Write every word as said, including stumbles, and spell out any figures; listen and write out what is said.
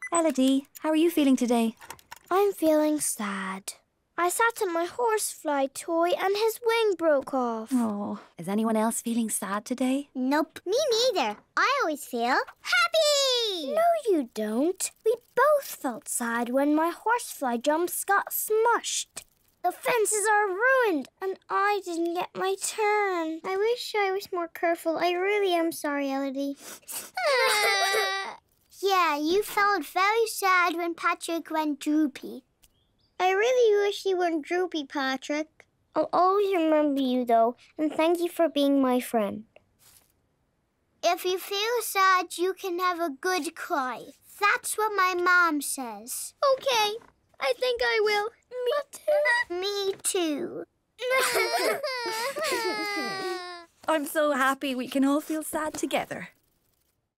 Elodie, how are you feeling today? I'm feeling sad. I sat on my horsefly toy and his wing broke off. Oh, is anyone else feeling sad today? Nope, me neither. I always feel happy! No, you don't. We both felt sad when my horsefly jumps got smushed. The fences are ruined and I didn't get my turn. I wish I was more careful. I really am sorry, Elodie. Yeah, you felt very sad when Patrick went droopy. I really wish you weren't droopy, Patrick. I'll always remember you, though, and thank you for being my friend. If you feel sad, you can have a good cry. That's what my mom says. Okay, I think I will. Me too. I'm so happy we can all feel sad together.